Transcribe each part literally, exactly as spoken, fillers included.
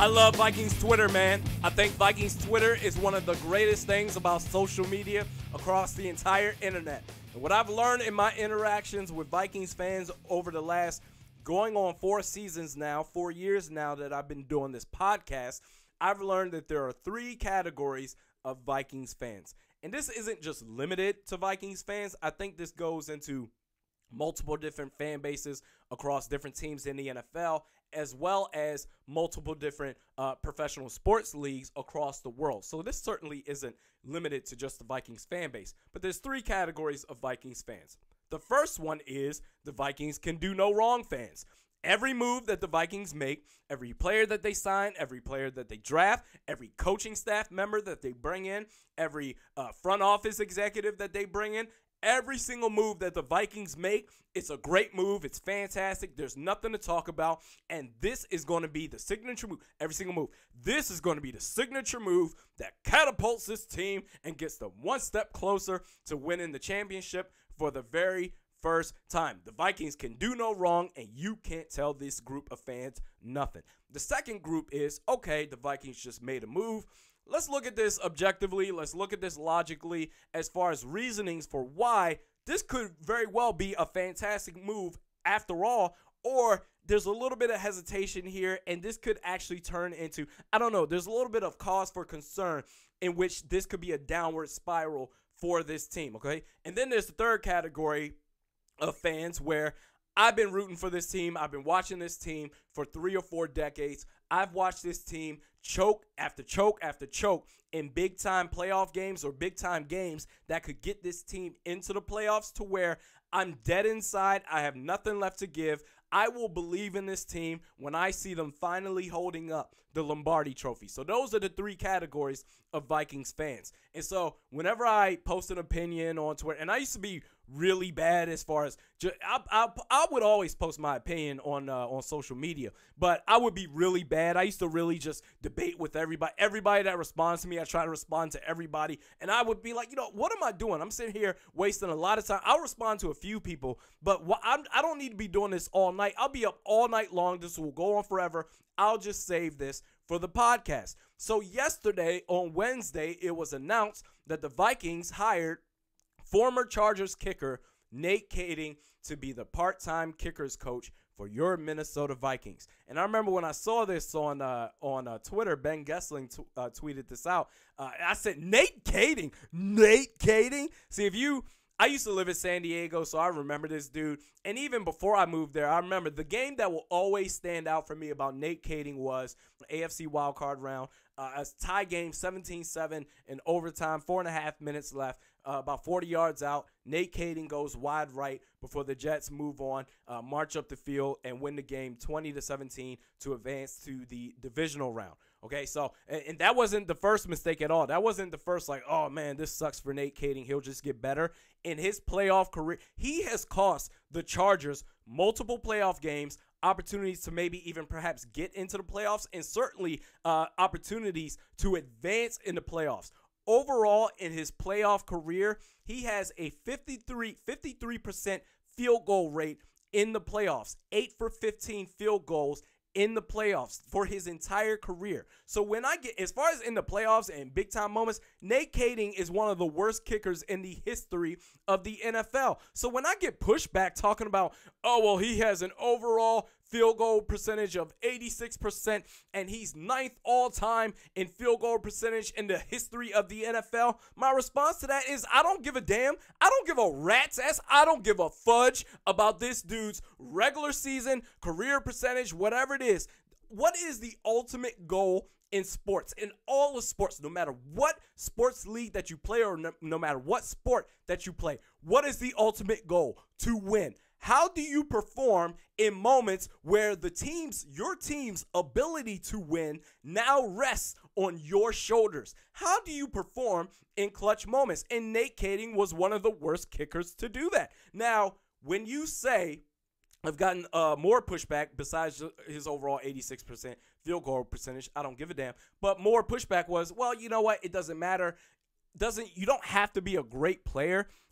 I love Vikings Twitter, man. I think Vikings Twitter is one of the greatest things about social media across the entire internet. And what I've learned in my interactions with Vikings fans over the last going on four seasons now, four years now that I've been doing this podcast, I've learned that there are three categories of Vikings fans. And this isn't just limited to Vikings fans. I think this goes into multiple different fan bases across different teams in the N F L, as well as multiple different uh, professional sports leagues across the world. So this certainly isn't limited to just the Vikings fan base. But there's three categories of Vikings fans. The first one is the Vikings can do no wrong fans. Every move that the Vikings make, every player that they sign, every player that they draft, every coaching staff member that they bring in, every uh, front office executive that they bring in, every single move that the Vikings make, it's a great move. It's fantastic. There's nothing to talk about. And this is going to be the signature move. Every single move. This is going to be the signature move that catapults this team and gets them one step closer to winning the championship for the very first time. The Vikings can do no wrong, and you can't tell this group of fans nothing. The second group is, okay, the Vikings just made a move. Let's look at this objectively. Let's look at this logically as far as reasonings for why this could very well be a fantastic move after all, or there's a little bit of hesitation here, and this could actually turn into, I don't know, there's a little bit of cause for concern in which this could be a downward spiral for this team, okay? And then there's the third category of fans where I've been rooting for this team. I've been watching this team for three or four decades. I've watched this team choke after choke after choke in big-time playoff games or big-time games that could get this team into the playoffs to where I'm dead inside. I have nothing left to give. I will believe in this team when I see them finally holding up the Lombardi Trophy. So those are the three categories of Vikings fans. And so whenever I post an opinion on Twitter, and I used to be really bad as far as just, I, I, I would always post my opinion on uh, on social media, but I would be really bad. I used to really just debate with everybody. Everybody that responds to me, I try to respond to everybody, and I would be like, you know, what am I doing? I'm sitting here wasting a lot of time. I'll respond to a few people, but wh- I'm, I don't need to be doing this all night. I'll be up all night long. This will go on forever. I'll just save this for the podcast. So yesterday, on Wednesday, it was announced that the Vikings hired former Chargers kicker Nate Kaeding to be the part-time kickers coach for your Minnesota Vikings. And I remember when I saw this on uh, on uh, Twitter, Ben Gessling t- uh, tweeted this out. Uh, I said, Nate Kaeding? Nate Kaeding? See, if you... I used to live in San Diego, so I remember this dude. And even before I moved there, I remember the game that will always stand out for me about Nate Kaeding was A F C wildcard round. Uh, a tie game, seventeen seven in overtime, four and a half minutes left. Uh, about forty yards out, Nate Kaeding goes wide right before the Jets move on, uh, march up the field, and win the game twenty to seventeen to advance to the divisional round. Okay, so, and, and that wasn't the first mistake at all. That wasn't the first, like, oh, man, this sucks for Nate Kaeding. He'll just get better. In his playoff career, he has cost the Chargers multiple playoff games, opportunities to maybe even perhaps get into the playoffs, and certainly uh, opportunities to advance in the playoffs. Overall, in his playoff career, he has a fifty-three, fifty-three percent field goal rate in the playoffs, eight for fifteen field goals in the playoffs for his entire career. So when I get, as far as in the playoffs and big time moments, Nate Kaeding is one of the worst kickers in the history of the N F L. So when I get pushback talking about, oh, well, he has an overall field goal percentage of eighty-six percent and he's ninth all time in field goal percentage in the history of the N F L, my response to that is I don't give a damn. I don't give a rat's ass. I don't give a fudge about this dude's regular season, career percentage, whatever it is. What is the ultimate goal in sports, in all of sports, no matter what sports league that you play or no, no matter what sport that you play? What is the ultimate goal? To win. How do you perform in moments where the team's, your team's ability to win now rests on your shoulders? How do you perform in clutch moments? And Nate Kaeding was one of the worst kickers to do that. Now, when you say, I've gotten uh, more pushback besides his overall eighty-six percent field goal percentage, I don't give a damn, but more pushback was, well, you know what? It doesn't matter. Doesn't you don't have to be a great player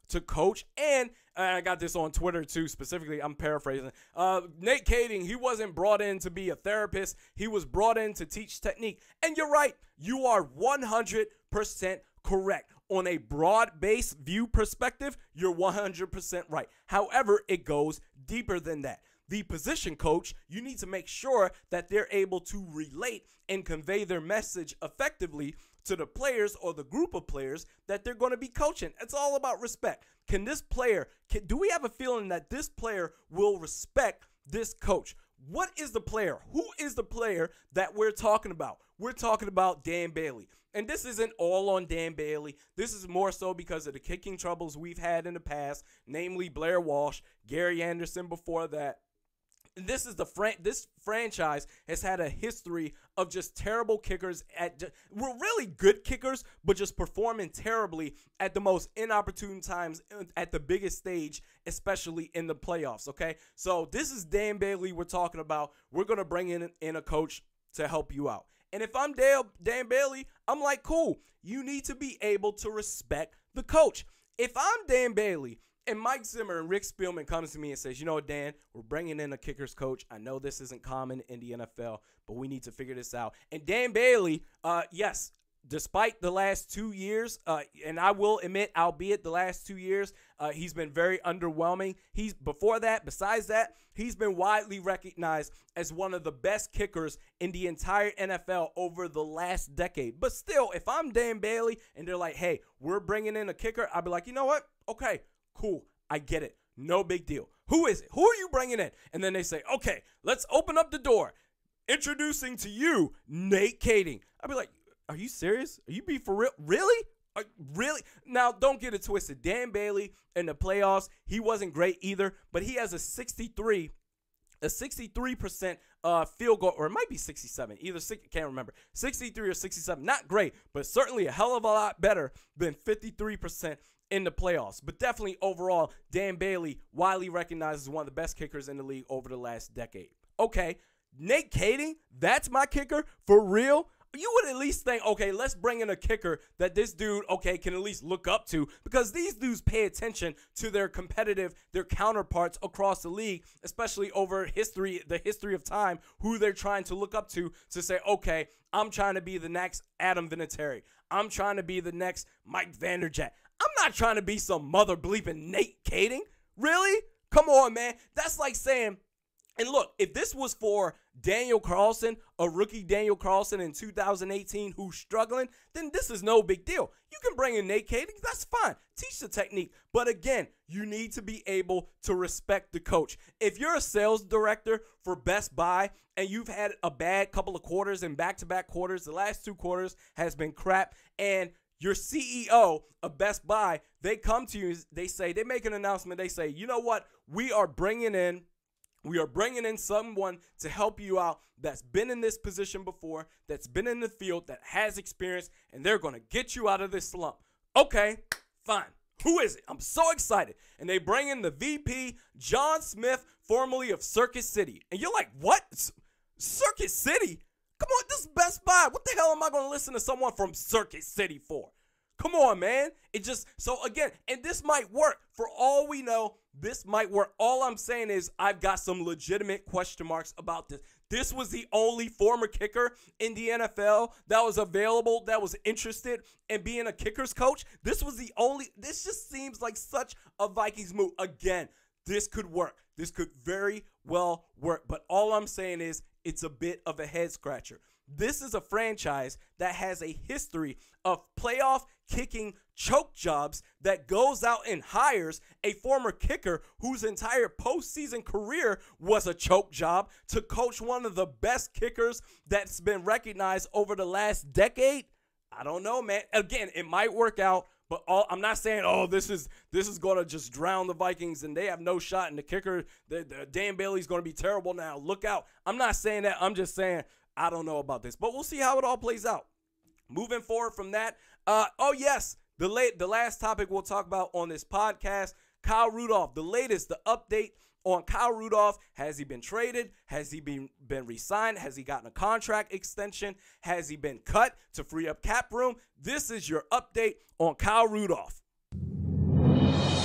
to coach. And I got this on Twitter too, specifically, I'm paraphrasing. Uh, Nate Kaeding, he wasn't brought in to be a therapist. He was brought in to teach technique. And you're right. You are one hundred percent correct. On a broad-based view perspective, you're one hundred percent right. However, it goes deeper than that. The position coach, you need to make sure that they're able to relate and convey their message effectively to the players or the group of players that they're going to be coaching. It's all about respect. Can this player, can, do we have a feeling that this player will respect this coach? What is the player? Who is the player that we're talking about? We're talking about Dan Bailey. And this isn't all on Dan Bailey. This is more so because of the kicking troubles we've had in the past, namely Blair Walsh, Gary Anderson before that. This is the fran- this franchise has had a history of just terrible kickers at ju- we're really good kickers, but just performing terribly at the most inopportune times at the biggest stage, especially in the playoffs. Okay, so this is Dan Bailey we're talking about. We're gonna bring in in a coach to help you out. And if I'm Dan, Dan Bailey, I'm like, cool. You need to be able to respect the coach. If I'm Dan Bailey, and Mike Zimmer and Rick Spielman comes to me and says, you know what, Dan, we're bringing in a kickers coach. I know this isn't common in the N F L, but we need to figure this out. And Dan Bailey, uh, yes, despite the last two years, uh, and I will admit, albeit the last two years, uh, he's been very underwhelming. He's before that, besides that, he's been widely recognized as one of the best kickers in the entire N F L over the last decade. But still, if I'm Dan Bailey and they're like, hey, we're bringing in a kicker, I'll be like, you know what? Okay. Cool, I get it. No big deal. Who is it? Who are you bringing in? And then they say, okay, let's open up the door. Introducing to you, Nate Kaeding. I'd be like, are you serious? Are you be for real? Really? Are, really? Now, don't get it twisted. Dan Bailey in the playoffs, he wasn't great either, but he has a sixty-three, a sixty-three percent uh, field goal, or it might be sixty-seven. Either six, can't remember. sixty-three or sixty-seven. Not great, but certainly a hell of a lot better than fifty-three percent in the playoffs. But definitely overall, Dan Bailey, widely recognized as one of the best kickers in the league over the last decade. Okay, Nate Kaeding, that's my kicker for real? You would at least think, okay, let's bring in a kicker that this dude, okay, can at least look up to, because these dudes pay attention to their competitive, their counterparts across the league, especially over history, the history of time, who they're trying to look up to to say, okay, I'm trying to be the next Adam Vinatieri. I'm trying to be the next Mike Vanderjagt. I'm not trying to be some mother bleeping Nate Kaeding. Really? Come on, man. That's like saying, and look, if this was for Daniel Carlson, a rookie Daniel Carlson in two thousand eighteen who's struggling, then this is no big deal. You can bring in Nate Kaeding. That's fine. Teach the technique. But again, you need to be able to respect the coach. If you're a sales director for Best Buy and you've had a bad couple of quarters and back-to-back quarters, the last two quarters has been crap, and your C E O of Best Buy, they come to you, they say, they make an announcement, they say, you know what, we are bringing in, we are bringing in someone to help you out that's been in this position before, that's been in the field, that has experience, and they're going to get you out of this slump. Okay, fine. Who is it? I'm so excited. And they bring in the V P, John Smith, formerly of Circuit City. And you're like, what? Circuit City? Come on, this is Best Buy. What the hell am I going to listen to someone from Circuit City for? Come on, man. It just, so again, and this might work. For all we know, this might work. All I'm saying is I've got some legitimate question marks about this. This was the only former kicker in the N F L that was available, that was interested in being a kicker's coach. This was the only, this just seems like such a Vikings move. Again, this could work. This could very well work. But all I'm saying is it's a bit of a head scratcher. This is a franchise that has a history of playoff kicking choke jobs that goes out and hires a former kicker whose entire postseason career was a choke job to coach one of the best kickers that's been recognized over the last decade. I don't know, man. Again, it might work out, but all, I'm not saying, oh, this is this is going to just drown the Vikings and they have no shot and the kicker, the, the Dan Bailey's going to be terrible now. Look out. I'm not saying that. I'm just saying I don't know about this, but we'll see how it all plays out. Moving forward from that, uh, oh, yes, the late, the last topic we'll talk about on this podcast, Kyle Rudolph, the latest, the update on Kyle Rudolph. Has he been traded? Has he been, been re-signed? Has he gotten a contract extension? Has he been cut to free up cap room? This is your update on Kyle Rudolph.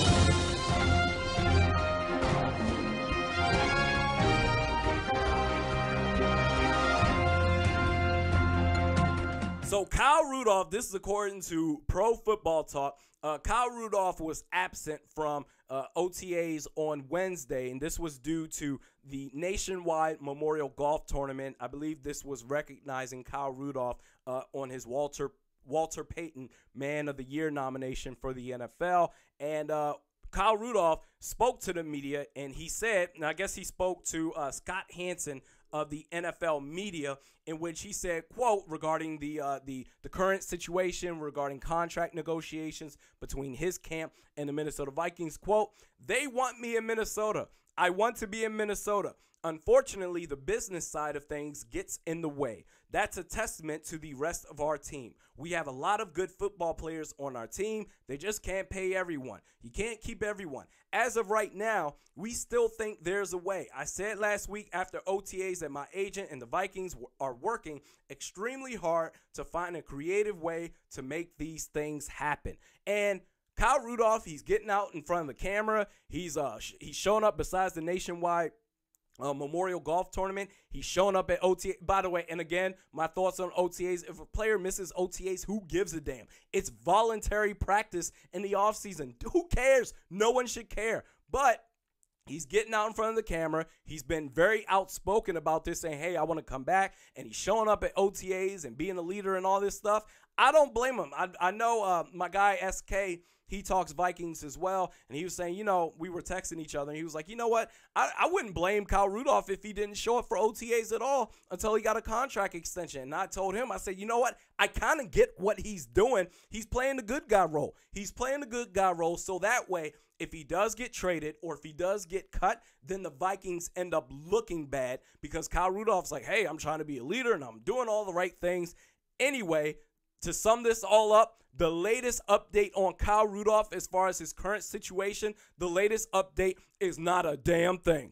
So Kyle Rudolph, this is according to Pro Football Talk, uh, Kyle Rudolph was absent from uh, O T As on Wednesday, and this was due to the Nationwide Memorial Golf Tournament. I believe this was recognizing Kyle Rudolph uh, on his Walter Walter Payton Man of the Year nomination for the N F L. And uh, Kyle Rudolph spoke to the media, and he said, and I guess he spoke to uh, Scott Hansen of the N F L media, in which he said, quote, regarding the uh, the the current situation regarding contract negotiations between his camp and the Minnesota Vikings, quote, "They want me in Minnesota. I want to be in Minnesota. Unfortunately, the business side of things gets in the way. That's a testament to the rest of our team. We have a lot of good football players on our team. They just can't pay everyone. You can't keep everyone. As of right now, we still think there's a way. I said last week after O T As that my agent and the Vikings are working extremely hard to find a creative way to make these things happen." And Kyle Rudolph, he's getting out in front of the camera. He's uh sh- he's showing up besides the Nationwide Uh, Memorial Golf Tournament. He's showing up at O T A. By the way, and again, my thoughts on O T As. If a player misses O T As, who gives a damn? It's voluntary practice in the offseason. Who cares? No one should care. But he's getting out in front of the camera. He's been very outspoken about this, saying, hey, I want to come back. And he's showing up at O T As and being a leader and all this stuff. I don't blame him. I, I know uh, my guy S K, he talks Vikings as well, and he was saying, you know, we were texting each other, and he was like, you know what, I, I wouldn't blame Kyle Rudolph if he didn't show up for O T As at all until he got a contract extension. And I told him, I said, you know what, I kind of get what he's doing. He's playing the good guy role. He's playing the good guy role, so that way, if he does get traded or if he does get cut, then the Vikings end up looking bad because Kyle Rudolph's like, hey, I'm trying to be a leader, and I'm doing all the right things. Anyway, to sum this all up, the latest update on Kyle Rudolph as far as his current situation, the latest update is not a damn thing.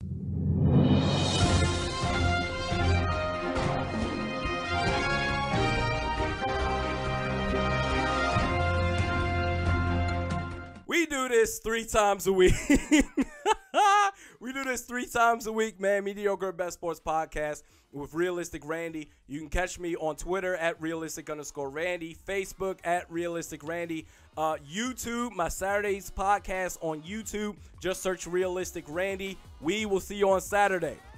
We do this three times a week. We do this three times a week, man. Mediokr Best Sports Podcast with Realistic Randy. You can catch me on Twitter at realistic underscore Randy, Facebook at Realistic Randy, uh, YouTube, my Saturdays podcast on YouTube. Just search Realistic Randy. We will see you on Saturday.